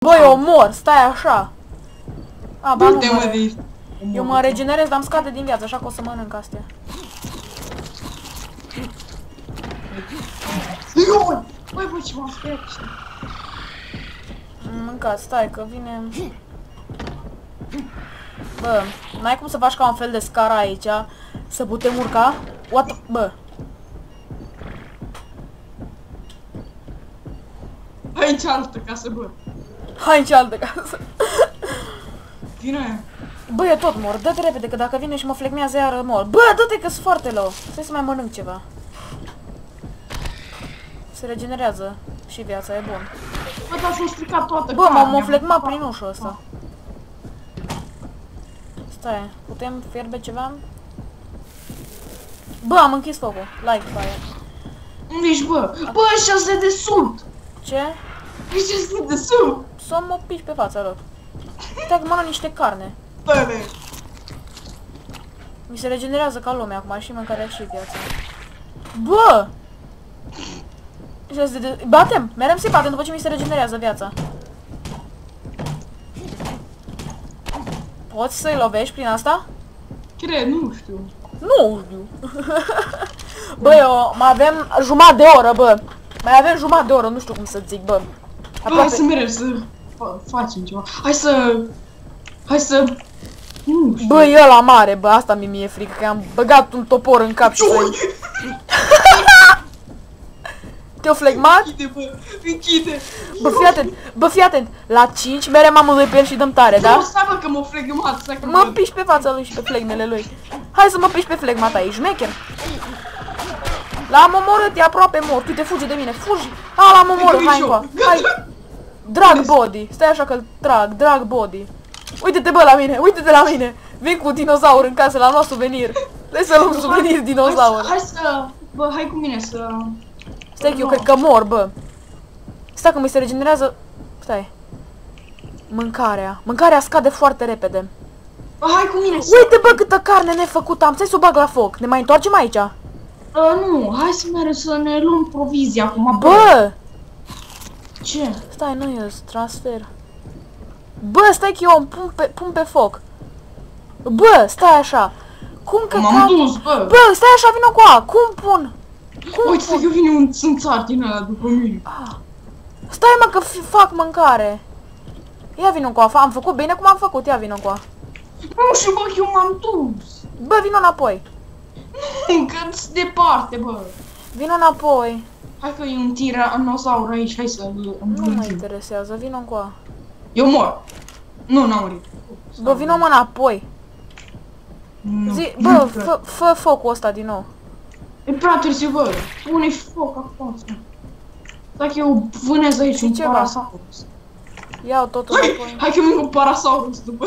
Bă, eu mor, stai așa. A, ba nu mă. de... Eu mă regenerez, dar îmi scade din viață, așa că o să mănânc astea. Băi, bă, ce m-am speriat. Mâncați, stai că vine... Bă, n-ai cum să faci ca un fel de scară aici, să putem urca? What? Bă. Hai în cealaltă casă, bă. Hai în cealaltă casă. Vine. Bă, eu tot mor, dă-te repede, că dacă vine și mă flegmează iar mor. Bă, dă-te că-s foarte low. Stai să mai mănânc ceva. Se regenerează și viața, e bun. Bă, dar s-a stricat toată Bă, m-a flegmat prin ușul ăsta. Stai, putem fierbe ceva? Bă, am închis focul. Like fire. Unde ești, bă? Bă, ăștia sunt de sud! Ce? Ăștia sunt de sud! Să mă piși pe fața lor. Stai că mănânc niște carne. Băle! Mi se regenerează ca lumea acum și mâncarea și viața. Bă! Batem! Merem să-i batem după ce mi se regenerează viața. Poți să-i lovești prin asta? Cred, nu știu. Nu știu. Bă, eu mai avem jumătate de oră, bă. Mai avem jumătate de oră, nu știu cum să zic, bă. Bă, hai să mergem să facem ceva. Hai să... Nu știu. Bă, e ăla mare, bă, asta mi-e frică, că am băgat un topor în cap și te-o flegmat? Închide, bă, închide. Bă, fii atent, la 5 merem amândoi pe el și dăm tare, da? Nu, stai, bă, că m-o flegmat, stai că Mă piși pe fața lui și pe flegmele lui. Hai să mă piși pe flegma ta, ești șmecher. L-am omorât, e aproape mort, uite, fuge de mine, fugi. A, l-am omorât, hai încoa, hai. Drag body, stai așa că-l trag, drag body. Uite-te, bă, la mine, uite-te la mine. Vin cu dinozaur în casă, l-am luat suvenir. Hai să luăm suvenir dinozaur. Hai să... Bă, hai cu mine să... Stai că eu cred că mor, bă. Stai că mi se regenerează... Stai. Mâncarea scade foarte repede. Bă, hai cu mine să... Uite, bă, câtă carne nefăcută am. Stai să o bag la foc. Ne mai întoarcem aici? Nu, hai să mergem să ne luăm provizia acum. Bă! Ce? Stai, nu e transfer. Bă, stai că eu pun pe foc. Bă, stai așa. Cum că... M-am dus, bă. Bă, stai așa, vină cu a. Cum pun? Uite să eu vine un țânțar din ăla după mine. Stai, mă, că fac mâncare. Ia vină cu a. Am făcut bine cum am făcut. Ia vină cu a. Nu știu, bă, eu m-am dus. Bă, vină înapoi. Încă-ți departe, bă. Vină înapoi. Hai că e un tiranozaur aici, hai să-l Nu mă interesează, vină cu a. Eu mor. Nu, n-am murit. Bă, vină mă înapoi. Zi, bă, fă focul ăsta din nou. E prea târziu, bă. Pune foc acum. Dacă eu vânez aici un parasaurus. Iau totul înapoi. Hai că vin un parasaurus după.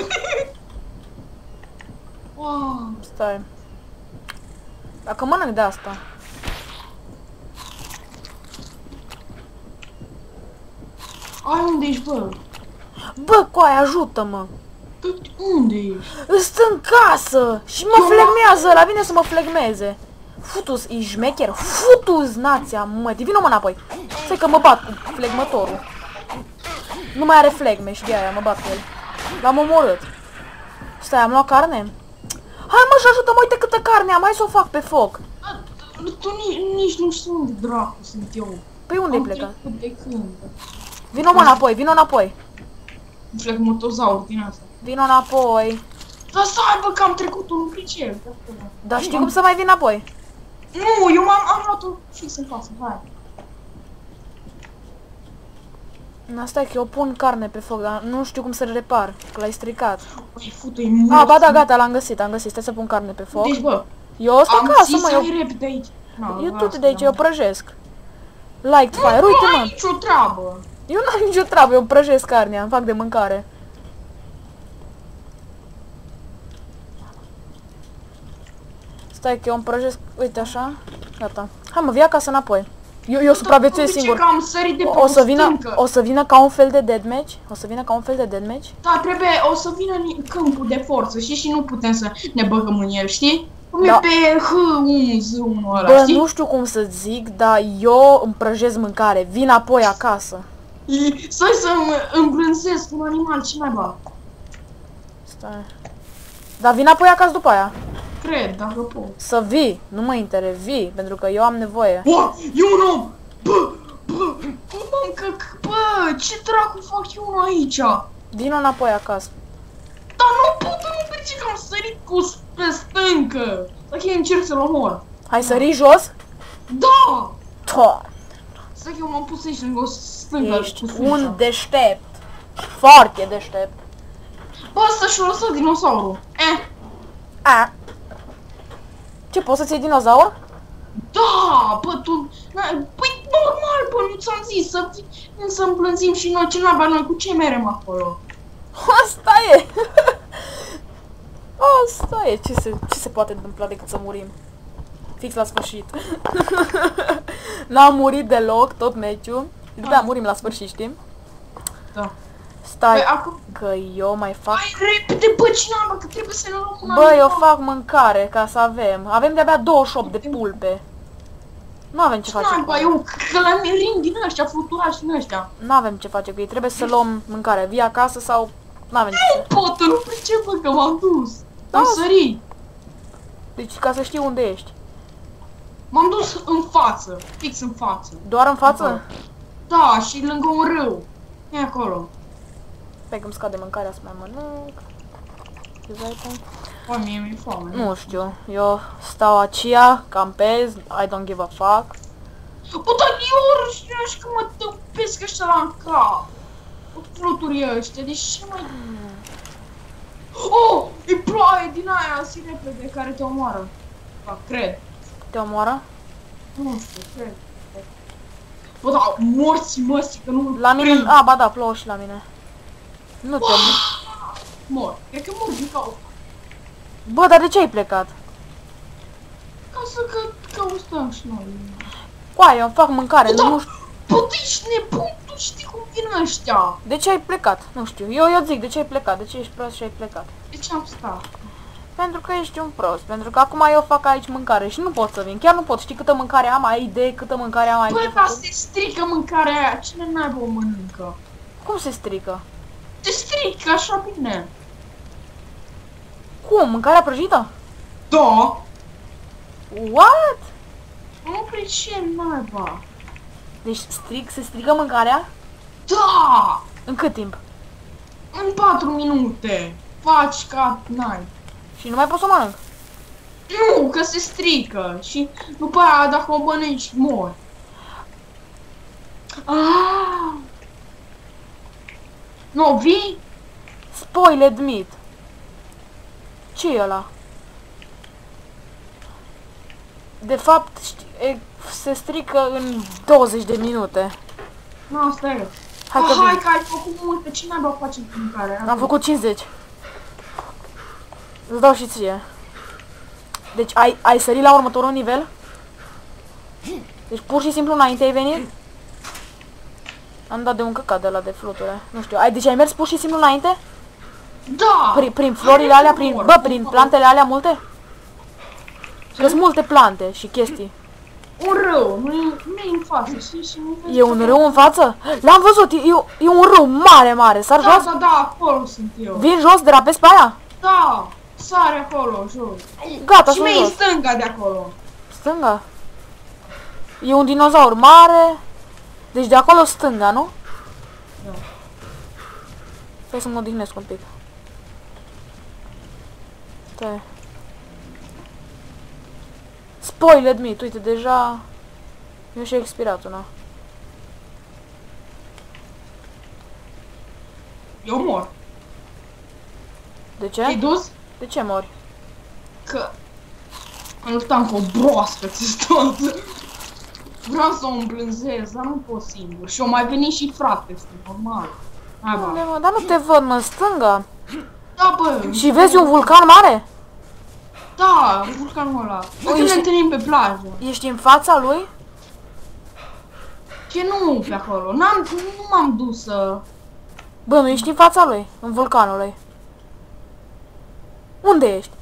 Wow. Stai. Dacă mănânc de asta. Ai, unde ești, bă? Bă, coaie, ajută-mă. Unde ești? Îți în casă și mă flegmează ăla, vine să mă flegmeze. Futus, e șmecher, futus, nația, mătii, vină mă înapoi. Stai că mă bat cu flegmătorul. Nu mai are flegme și de aia mă bat cu el. L-am omorât. Stai, am luat carne? Hai mă și ajută-mă, uite câtă carne am, hai să o fac pe foc. Tu nici nu știu unde dracu sunt eu. Păi unde-i plecat? De când? Vino mă înapoi, vino înapoi. Flegmatozaur din asta. Vino înapoi. Dar stai, bă, că am trecut un pricel. Dar știi cum să mai vin înapoi? Nu, eu am luat-o fix în față, hai. Stai că eu pun carne pe foc, dar nu știu cum să-l repar, că l-ai stricat. Băi, fută-i mult. Ba da, gata, l-am găsit, stai să pun carne pe foc. Deci, bă, Eu ăsta acasă, mă, eu... repede aici. Eu tot de aici, eu prăjesc. Light fire, uite, mă. Nu ai nicio treabă. Eu n-am nicio treabă, eu prăjesc carnea, îmi fac de mâncare. Stai că eu îmi prăjesc, uite așa, gata. Hai mă, vii acasă înapoi. Eu supraviețuiesc singur. Că am sărit de pe o să vină ca un fel de deathmatch? O să vină ca un fel de deathmatch? Da, o să vină în câmpul de forță, știi? Și nu putem să ne băgăm în el, știi? Cum e pe H1Z1 ăla, bă, știi? nu știu cum să zic, dar eu îmi prăjesc mâncare. Vin apoi acasă. Stai să îmbrânzesc un animal, ce naiba? Stai. Dar vin apoi acasă după aia. Cred, dacă pot. Să vii, nu mă intere, vii, pentru că eu am nevoie. Bă, e un om! Bă, bă, ce dracu fac eu aici? Vino înapoi acasă. Dar nu pot, nu merge că am sărit pe stâncă. Dacă încerc să-l omor. Hai sări jos? Da! To. Stai că eu m-am pus aici lângă o stâncă. Ești un deștept. Foarte deștept. Bă, ăsta și-o lăsat dinosaurul. A. Ce, poți să-ți iei dinozaur? Da, bă, tu... Păi, normal, bă, nu ți-am zis să îmblânzim și noi, ce naba, noi cu ce merem acolo? Asta e. Asta e. Ce se poate întâmpla decât să murim? Fix la sfârșit. N-am murit deloc, tot meciul. După aia murim la sfârșit, știm? Da. Stai, Băi, acum... că eu mai fac... Hai repede, bă, cine am, că trebuie să ne luăm un Bă, eu animal. fac mâncare ca să avem. Avem de-abia 28 de pulpe. Nu avem ce face cu Bă, ei. eu, că la mirim din ăștia, fluturași din ăștia. Nu avem ce face cu ei. Trebuie să luăm mâncare. Vii acasă sau... Nu avem ce. Nu pot, nu pricep, bă, că m-am dus. Da. Am sărit. Deci ca să știi unde ești. M-am dus în față, fix în față. Doar în față? Da, și lângă un râu. E acolo. Pe când scade mâncarea să mai mănânc. Bă, mie mi-e foame. Nu știu. Eu stau aceea, campez, I don't give a fuck. Bă, dar eu și că mă tăpesc ăștia la cap. Fluturii ăștia, deci ce mai... Oh, e ploaie din aia, zi repede, care te omoară. Da, cred. Te omoară? Nu știu, cred. Bă, da, morți măsii, că nu... La mine... A, ba da, plouă și la mine. Nu te... Mor. Cred că mor din cauza. Bă, dar de ce ai plecat? Ca să căutăm și noi. Coaie, eu fac mâncare, Da. nu știu. Bă, tu ești nebun, tu știi cum vin ăștia. De ce ai plecat? Nu știu. Eu zic, de ce ai plecat? De ce ești prost și ai plecat? De ce am stat? Pentru că ești un prost. Pentru că acum eu fac aici mâncare și nu pot să vin. Chiar nu pot. Știi câtă mâncare am? Ai idee câtă mâncare am aici? Bă, dar se strică mâncarea aia, cine n-aibă o mănâncă? Cum se strică? Se strică așa bine. Cum? Mâncarea prăjită? Da. What? Nu pricep naiba. Deci se strică mâncarea? Da! În cât timp? În 4 minute. Faci ca n-ai. Și nu mai pot să o mănânc. Nu, că se strică. Și după aia, dacă o mănânci, mori. Ah! Nu, vii? Spoiled meat. Ce e ăla? De fapt, se strică în 20 de minute. Nu, asta e. Hai că Hai vin. că ai făcut multe. Ce n-ai face cu mâncare? Am făcut 50. Îți dau și ție. Deci ai sărit la următorul nivel? Deci pur și simplu înainte ai venit? Am dat de un căcat de la de fluture. Nu știu. Deci ai mers pur și simplu înainte? Da! Prin florile alea, prin plantele alea multe? Că-s multe plante și chestii. Un râu, nu e în față, știi? Și nu vezi E un râu în față? L-am văzut, e un râu mare, mare. Sar jos? Da, acolo sunt eu. Vin jos, derapez pe aia? Da, sare acolo, jos. Gata, Și sunt mi-e jos. stânga de acolo. Stânga? E un dinozaur mare. Deci de acolo stânga, nu? Da. Stai să mă odihnesc un pic. Stai. Spoiled meat, uite, deja... Eu și-a expirat una. Eu mor. De Te-ai ce? dus? De ce mori? Că... Am luptat cu o broască, ți tot. Vreau să o îmblânzez, dar nu pot singur. Și o mai veni și frate, este normal. Hai, bă. Unde, mă? Dar nu te văd, mă, în stânga. Da, bă. Și vezi un vulcan mare? Da, vulcanul ăla. Uite, ne întâlnim pe plajă. Ești în fața lui? Ce nu pe acolo? Nu m-am dus să... Bă, nu ești în fața lui, în vulcanul lui. Unde ești?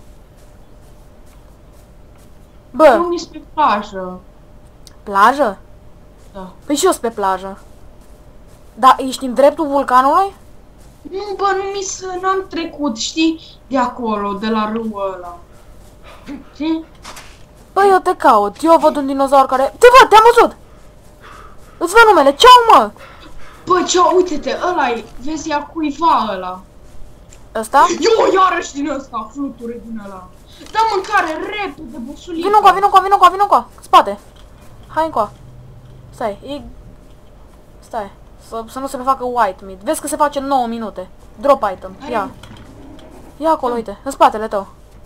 Bă, Nu ești pe plajă. plajă? Da. Păi și eu sunt pe plajă. Da, ești în dreptul vulcanului? Nu, bă, n-am trecut, știi? De acolo, de la râul ăla. Știi? Bă, eu te caut. Eu văd un dinozaur care... Te văd, te-am văzut! Îți văd numele, ceau, mă! Bă, ce, uite-te, ăla-i, vezi, a cuiva ăla. Ăsta? Eu, iarăși din ăsta, fluture din ăla. Da mâncare, repede, busulică. Vino încoa, spate. Hai încoa. Stai, e... Stai, să nu se ne facă white meat. Vezi că se face 9 minute. Drop item, ia. Ia acolo, uite, în spatele tău.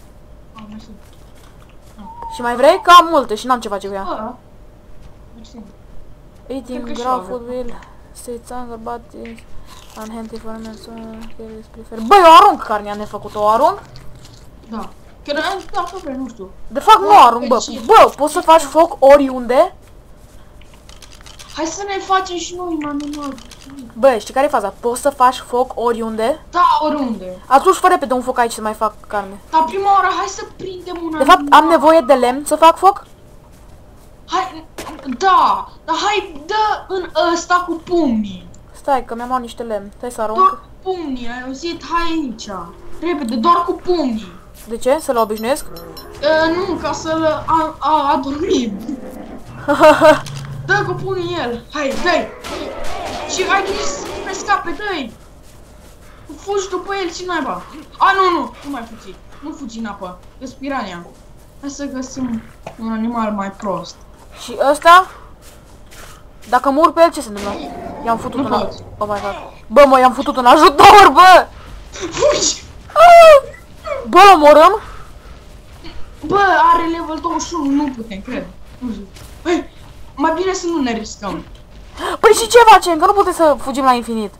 Și mai vrei? Că am multe și n-am ce face cu ea. Eating raw food will states hunger, but is unhealthy for men, so is prefer. Bă, eu arunc carnea nefăcută, o arunc? Da. Chiar dacă vrei, nu știu. De fapt nu arunc, bă. Bă, poți să faci foc oriunde? Hai să ne facem și noi un animal. Bă, știi care e faza? Poți să faci foc oriunde? Da, oriunde. Atunci fă repede un foc aici să mai fac carne. Dar prima oară, hai să prindem un De fapt, am nevoie de lemn să fac foc? Hai, da, dar hai, dă în ăsta cu pumnii. Stai, că mi-am luat niște lemn. Stai să arunc. Doar cu pumnii, ai auzit? Hai aici. Repede, doar cu pumnii. De ce? Să-l obișnuiesc? Nu, ca să-l adormim. Dă cu pumnii el. Hai, dă-i. Și ai grijă să ne scape, dă-i. Fugi după el, ce naiba. Nu mai fugi. Nu fugi în apă. E spirania. Hai să găsim un animal mai prost. Și ăsta? Dacă mor pe el, ce se întâmplă? I-am futut Nu un... poți. Oh my god. Bă, mă, i-am futut un ajutor, bă! Fugi! Bă, omorâm? Bă, are level 21, nu putem, cred. Nu știu. Băi, mai bine să nu ne riscăm. Păi și ce facem? Că nu putem să fugim la infinit.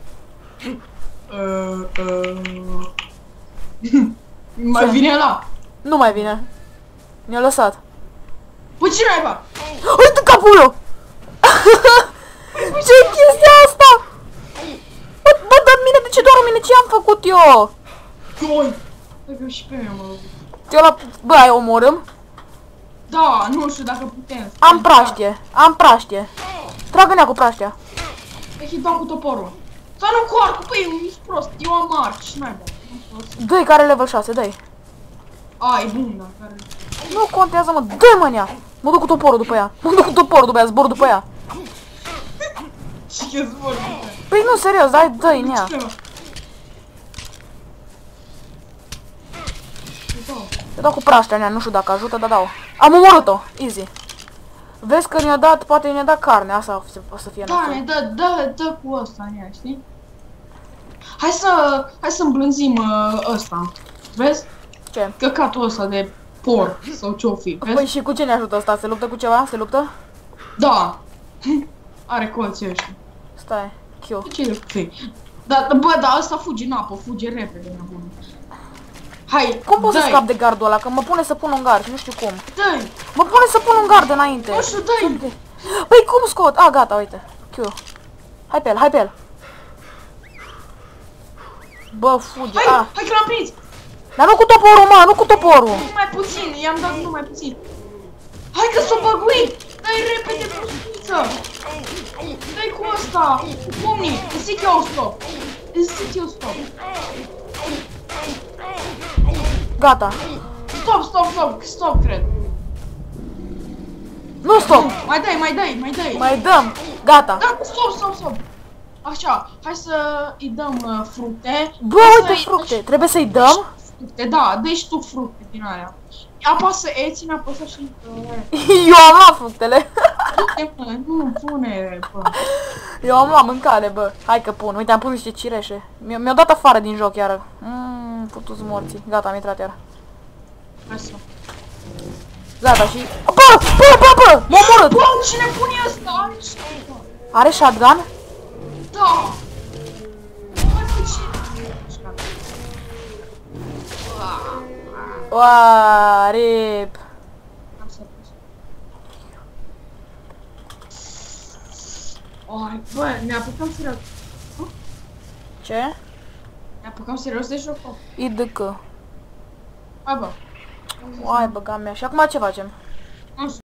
Mai vine ăla. Nu mai vine. Ne-a lăsat. Bă, ce naiba? Uite capul meu! Ce-i chestia asta? Bă, dar mine, de ce doar mine? Ce am făcut eu? Oi! Dacă și pe mine mă rog. Eu la... Bă, ai omorâm? Da, nu știu dacă putem. Am praștie. Tragă-nea cu praștia. Hai dau cu toporul. Sau nu cu arcul, băi, ești prost. Eu am arc și naiba. Dă-i care are level 6, dă-i. A, e bun, dar care... Nu contează, mă, dă-i, mă, nea. Mă duc cu toporul după ea. Zbor după ea. Și că zbor după ea. Păi nu, serios, dă-i, nea. Te dau cu praștea, nea, nu știu dacă ajută, dar dau. Am omorât-o, easy. Vezi că ne-a dat, poate ne-a dat carne, asta o să fie. Da, dă cu ăsta, nea, știi? Hai să îmblânzim ăsta. Vezi? Ce? Căcatul ăsta de porc sau ce-o fi, vezi? Păi și cu ce ne ajută asta? Se luptă cu ceva? Se luptă? Da. Are colții ăștia. Stai, Q. Ce fi? Da, bă, dar ăsta fuge în apă, fuge repede, nebun. Hai, Cum pot să scap de gardul ăla? Că mă pune să pun un gard și nu știu cum. Dă-i! Mă pune să pun un gard înainte. Nu știu, dă-i! Păi cum scot? A, gata, uite. Q. Hai pe el. Bă, fuge. Hai că l-am prins! Dar nu cu toporul, mă, nu cu toporul. Numai puțin, i-am dat numai puțin. Hai că s-o băguit! Dă-i repede pușniță! Dă-i cu ăsta! Cu pumnii! Îți zic eu stop! Gata. Stop, cred. Nu, stop. Mai dai! Mai dăm. Gata. Da, stop! Așa, hai să îi dăm fructe. Bă, uite fructe. Trebuie să-i dăm? Fructe, da, dă-i și tu fructe din alea. Apasă E, ține apăsă și... Eu am luat fructele. Nu, pune, bă. Eu am luat mâncare, bă. Hai că pun. Uite, am pus niște cireșe. Mi-au dat afară din joc iară. Putu-ți morții. Gata, am intrat iară. Hai să... Gata și... Bă! M-a omorât! Bă, cine pune ăsta? Are shotgun? Da! Hai cu cine? Uaaaa, rip. Ai, bă, ne apucăm serios. Ce? Ne apucăm serios de joc? IDK. Hai, bă. Uai, băga mea. Și acum ce facem? Nu știu.